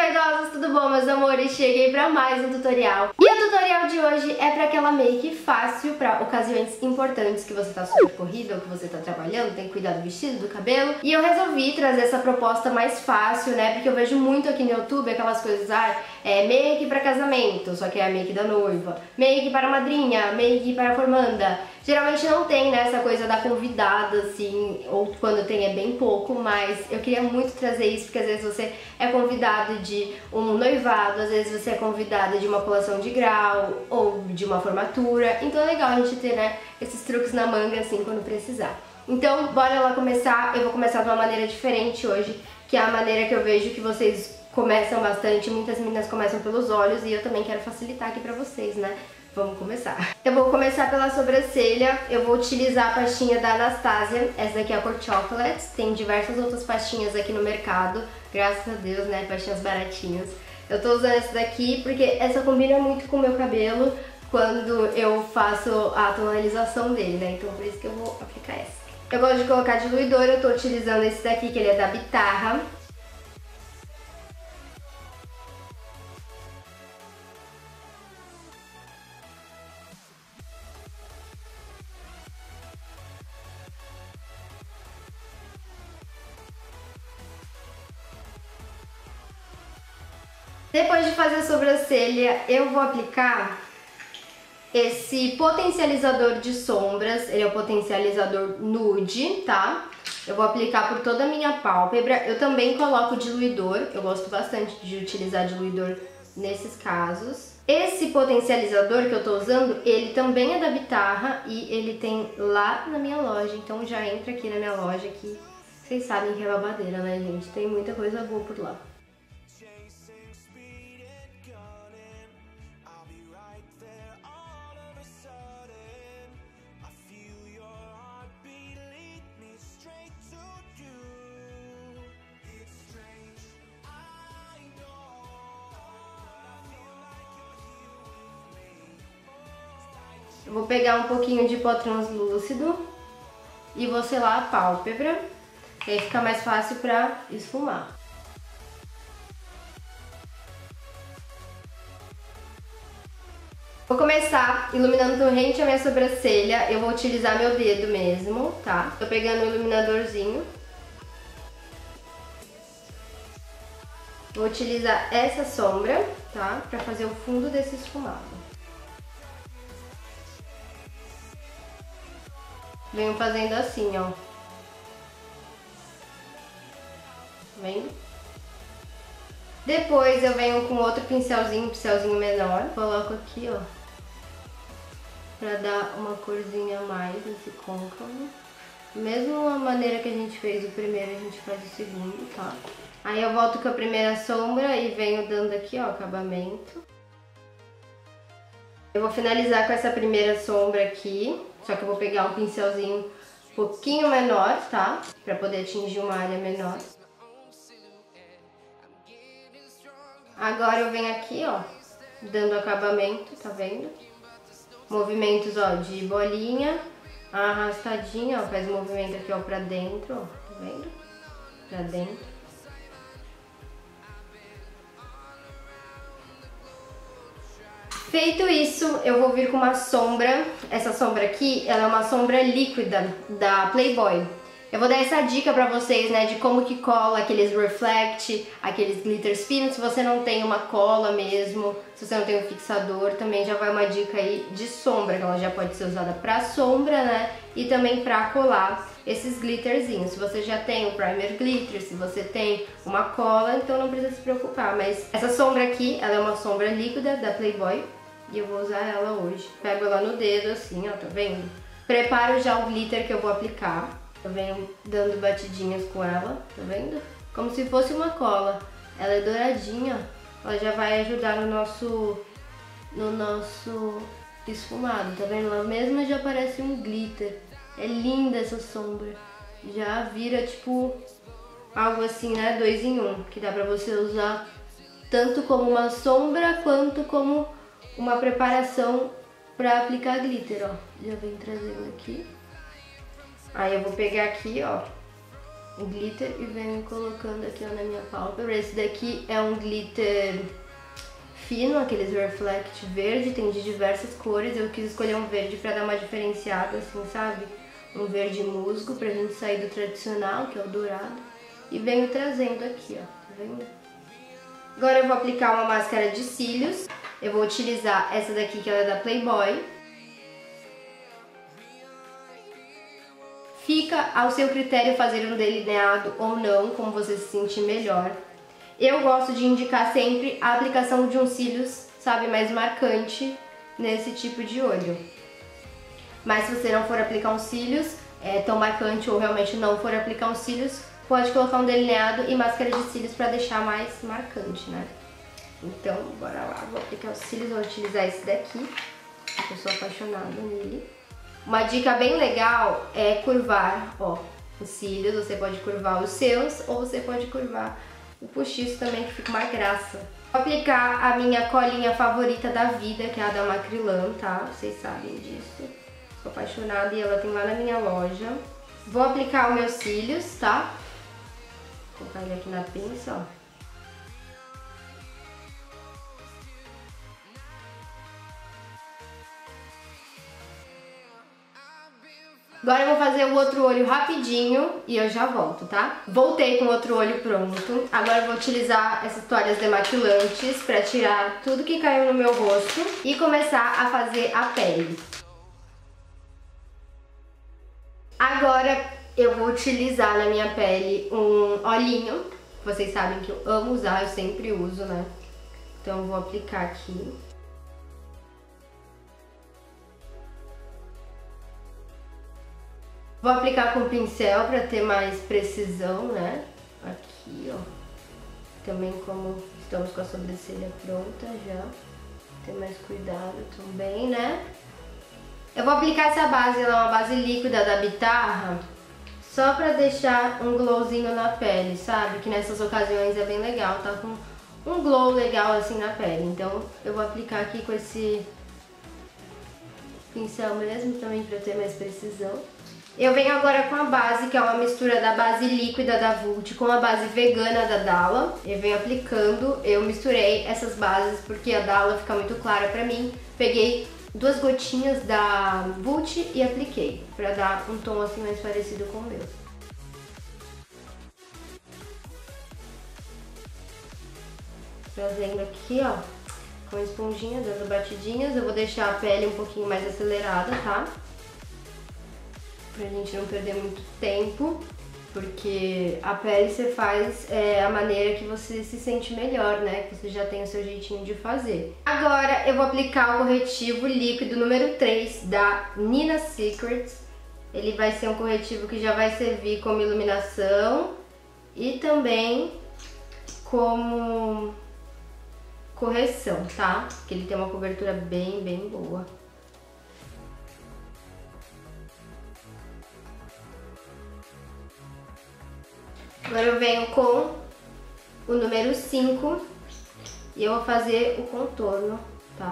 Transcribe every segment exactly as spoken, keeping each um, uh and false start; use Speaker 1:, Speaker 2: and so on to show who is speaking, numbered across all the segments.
Speaker 1: vaidosos, tudo bom, meus amores? Cheguei pra mais um tutorial. E o tutorial de hoje é pra aquela make fácil pra ocasiões importantes que você tá super corrida ou que você tá trabalhando, tem que cuidar do vestido, do cabelo. E eu resolvi trazer essa proposta mais fácil, né? Porque eu vejo muito aqui no YouTube aquelas coisas, ah, é make pra casamento, só que é a make da noiva, make para a madrinha, make para a formanda. Geralmente não tem, né, essa coisa da convidada, assim, ou quando tem é bem pouco, mas eu queria muito trazer isso, porque às vezes você é convidado de um noivado, às vezes você é convidada de uma colação de grau, ou de uma formatura, então é legal a gente ter, né, esses truques na manga, assim, quando precisar. Então, bora lá começar. Eu vou começar de uma maneira diferente hoje, que é a maneira que eu vejo que vocês começam bastante, muitas meninas começam pelos olhos, e eu também quero facilitar aqui pra vocês, né? Vamos começar. Eu vou começar pela sobrancelha. Eu vou utilizar a pastinha da Anastasia. Essa daqui é a cor Chocolate. Tem diversas outras pastinhas aqui no mercado. Graças a Deus, né? Pastinhas baratinhas. Eu tô usando essa daqui porque essa combina muito com o meu cabelo quando eu faço a tonalização dele, né? Então por isso que eu vou aplicar essa. Eu gosto de colocar diluidor. Eu tô utilizando esse daqui, que ele é da Bitarra. Depois de fazer a sobrancelha, eu vou aplicar esse potencializador de sombras. Ele é o potencializador nude, tá? Eu vou aplicar por toda a minha pálpebra. Eu também coloco diluidor. Eu gosto bastante de utilizar diluidor nesses casos. Esse potencializador que eu tô usando, ele também é da Bitarra e ele tem lá na minha loja. Então já entra aqui na minha loja que vocês sabem que é babadeira, né, gente? Tem muita coisa boa por lá. Eu vou pegar um pouquinho de pó translúcido e vou selar a pálpebra, que aí fica mais fácil pra esfumar. Vou começar iluminando rente a minha sobrancelha. Eu vou utilizar meu dedo mesmo, tá? Tô pegando o iluminadorzinho. Vou utilizar essa sombra, tá? Pra fazer o fundo desse esfumado. Venho fazendo assim, ó. Tá vendo? Depois eu venho com outro pincelzinho, pincelzinho menor. Coloco aqui, ó. Pra dar uma corzinha a mais nesse côncavo. Mesma maneira que a gente fez o primeiro, a gente faz o segundo, tá? Aí eu volto com a primeira sombra e venho dando aqui, ó, acabamento. Eu vou finalizar com essa primeira sombra aqui, só que eu vou pegar um pincelzinho um pouquinho menor, tá? Pra poder atingir uma área menor. Agora eu venho aqui, ó, dando acabamento, tá vendo? Movimentos, ó, de bolinha, arrastadinha, ó, faz um movimento aqui, ó, pra dentro, ó, tá vendo? Pra dentro. Feito isso, eu vou vir com uma sombra. Essa sombra aqui, ela é uma sombra líquida da Playboy. Eu vou dar essa dica pra vocês, né, de como que cola aqueles reflect, aqueles glitter spin. Se você não tem uma cola mesmo, se você não tem um fixador, também já vai uma dica aí de sombra, que ela já pode ser usada pra sombra, né, e também pra colar esses glitterzinhos. Se você já tem o primer glitter, se você tem uma cola, então não precisa se preocupar. Mas essa sombra aqui, ela é uma sombra líquida da Playboy e eu vou usar ela hoje. Pego ela no dedo assim, ó, tá vendo? Preparo já o glitter que eu vou aplicar. Eu venho dando batidinhas com ela, tá vendo? Como se fosse uma cola. Ela é douradinha, ela já vai ajudar no nosso, no nosso esfumado, tá vendo? Ela mesma já parece um glitter. É linda essa sombra. Já vira tipo algo assim, né? Dois em um, que dá pra você usar tanto como uma sombra quanto como uma preparação pra aplicar glitter, ó. Já vem trazendo aqui. Aí eu vou pegar aqui, ó, glitter e venho colocando aqui ó, na minha pálpebra. Esse daqui é um glitter fino, aqueles reflect verde, tem de diversas cores. Eu quis escolher um verde pra dar uma diferenciada, assim, sabe? Um verde musgo, pra gente sair do tradicional, que é o dourado. E venho trazendo aqui, ó, tá vendo? Agora eu vou aplicar uma máscara de cílios. Eu vou utilizar essa daqui, que ela é da Playboy. Fica ao seu critério fazer um delineado ou não, como você se sentir melhor. Eu gosto de indicar sempre a aplicação de uns cílios, sabe, mais marcante nesse tipo de olho. Mas se você não for aplicar uns cílios é, tão marcante ou realmente não for aplicar uns cílios, pode colocar um delineado e máscara de cílios para deixar mais marcante, né? Então, bora lá, vou aplicar os cílios, vou utilizar esse daqui, eu sou apaixonada nele. Uma dica bem legal é curvar, ó, os cílios, você pode curvar os seus ou você pode curvar o postiço também, que fica uma graça. Vou aplicar a minha colinha favorita da vida, que é a da Macrylan, tá? Vocês sabem disso. Sou apaixonada e ela tem lá na minha loja. Vou aplicar os meus cílios, tá? Vou colocar ele aqui na pinça, ó. Agora eu vou fazer o outro olho rapidinho e eu já volto, tá? Voltei com o outro olho pronto. Agora eu vou utilizar essas toalhas demaquilantes pra tirar tudo que caiu no meu rosto e começar a fazer a pele. Agora eu vou utilizar na minha pele um olhinho. Vocês sabem que eu amo usar, eu sempre uso, né? Então eu vou aplicar aqui. Vou aplicar com pincel para ter mais precisão, né? Aqui, ó. Também como estamos com a sobrancelha pronta já. Ter mais cuidado também, né? Eu vou aplicar essa base, ela é uma base líquida da Bitarra, só pra deixar um glowzinho na pele, sabe? Que nessas ocasiões é bem legal, tá com um glow legal assim na pele. Então eu vou aplicar aqui com esse pincel mesmo, também pra ter mais precisão. Eu venho agora com a base, que é uma mistura da base líquida da Vult com a base vegana da Dalla. Eu venho aplicando, eu misturei essas bases porque a Dalla fica muito clara pra mim. Peguei duas gotinhas da Vult e apliquei, pra dar um tom assim mais parecido com o meu. Trazendo aqui, ó, com a esponjinha, dando batidinhas. Eu vou deixar a pele um pouquinho mais acelerada, tá? Pra gente não perder muito tempo, porque a pele você faz é, a maneira que você se sente melhor, né? Que você já tem o seu jeitinho de fazer. Agora eu vou aplicar o corretivo líquido número três da Nina Secrets. Ele vai ser um corretivo que já vai servir como iluminação e também como correção, tá? Porque ele tem uma cobertura bem, bem boa. Agora eu venho com o número cinco e eu vou fazer o contorno, tá?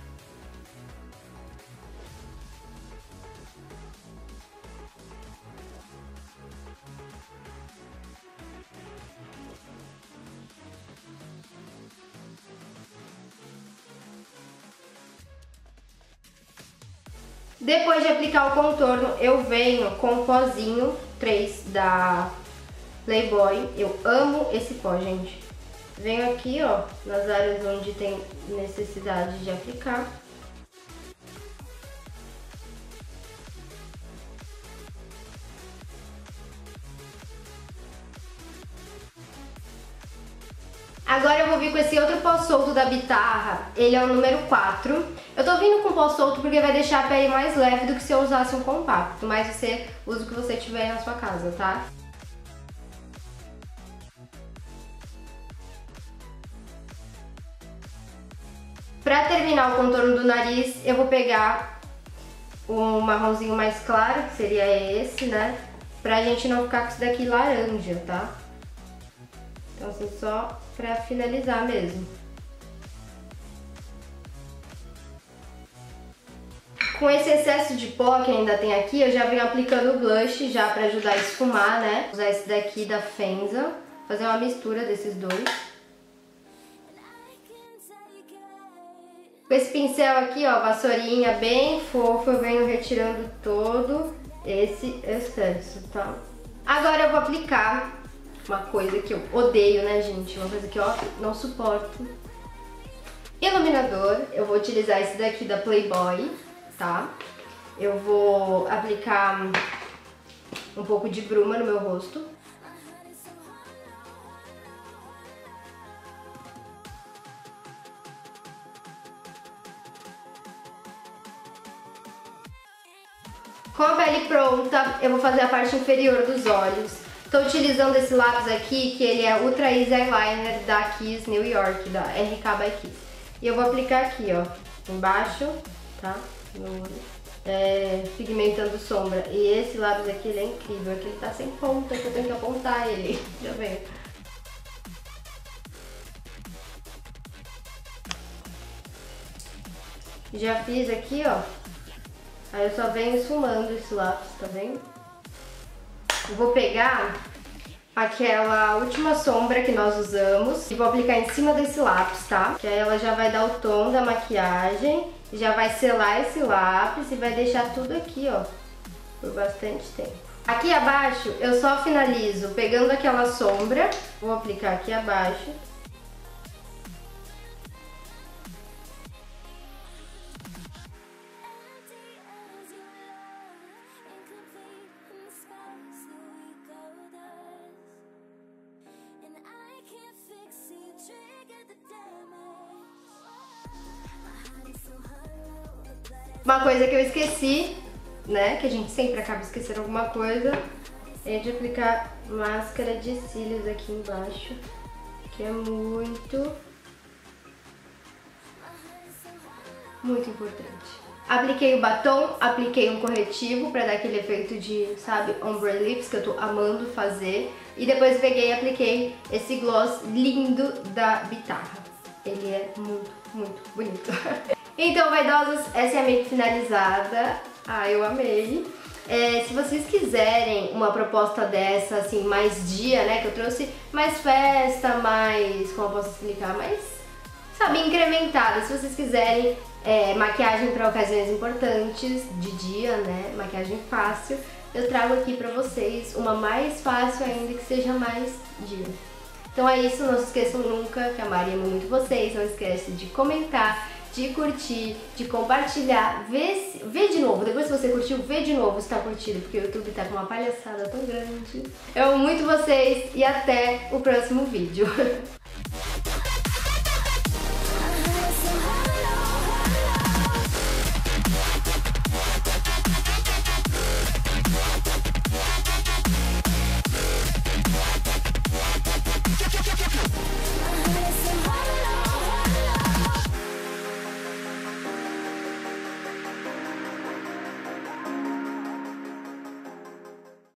Speaker 1: Depois de aplicar o contorno, eu venho com o pozinho três da Playboy. Eu amo esse pó, gente. Venho aqui, ó, nas áreas onde tem necessidade de aplicar. Agora eu vou vir com esse outro pó solto da Bitarra, ele é o número quatro. Eu tô vindo com pó solto porque vai deixar a pele mais leve do que se eu usasse um compacto, mas você usa o que você tiver na sua casa, tá? Pra terminar o contorno do nariz, eu vou pegar um marronzinho mais claro, que seria esse, né? Pra gente não ficar com isso daqui laranja, tá? Então assim, só pra finalizar mesmo. Com esse excesso de pó que ainda tem aqui, eu já venho aplicando o blush já pra ajudar a esfumar, né? Vou usar esse daqui da Fenza, fazer uma mistura desses dois. Com esse pincel aqui, ó, vassourinha bem fofo, eu venho retirando todo esse excesso, tá? Agora eu vou aplicar uma coisa que eu odeio, né, gente? Uma coisa que eu não suporto. Iluminador. Eu vou utilizar esse daqui da Playboy, tá? Eu vou aplicar um pouco de bruma no meu rosto. Com a pele pronta, eu vou fazer a parte inferior dos olhos. Tô utilizando esse lápis aqui, que ele é Ultra Easy Eyeliner da Kiss New York, da R K by Kiss. E eu vou aplicar aqui, ó, embaixo, tá? No, é, pigmentando sombra. E esse lápis aqui, ele é incrível, aqui ele tá sem ponta, que eu tenho que apontar ele. Já veio. Já fiz aqui, ó. Aí eu só venho esfumando esse lápis, tá vendo? Eu vou pegar aquela última sombra que nós usamos e vou aplicar em cima desse lápis, tá? Que aí ela já vai dar o tom da maquiagem, já vai selar esse lápis e vai deixar tudo aqui, ó, por bastante tempo. Aqui abaixo eu só finalizo pegando aquela sombra, vou aplicar aqui abaixo. Uma coisa que eu esqueci, né, que a gente sempre acaba esquecendo alguma coisa, é de aplicar máscara de cílios aqui embaixo, que é muito, muito importante. Apliquei o batom, apliquei um corretivo pra dar aquele efeito de, sabe, ombre lips, que eu tô amando fazer. E depois peguei e apliquei esse gloss lindo da Bitarra. Ele é muito, muito bonito. Então, vaidosos, essa é a make finalizada. Ah, eu amei. É, se vocês quiserem uma proposta dessa, assim, mais dia, né, que eu trouxe mais festa, mais, como eu posso explicar, mais, sabe, incrementada. Se vocês quiserem é, maquiagem para ocasiões importantes de dia, né, maquiagem fácil, eu trago aqui pra vocês uma mais fácil ainda, que seja mais dia. Então é isso, não se esqueçam nunca que a Mari ama muito vocês, não esquece de comentar, de curtir, de compartilhar, vê, vê de novo, depois se você curtiu, vê de novo se tá curtindo, porque o YouTube tá com uma palhaçada tão grande. Eu amo muito vocês e até o próximo vídeo.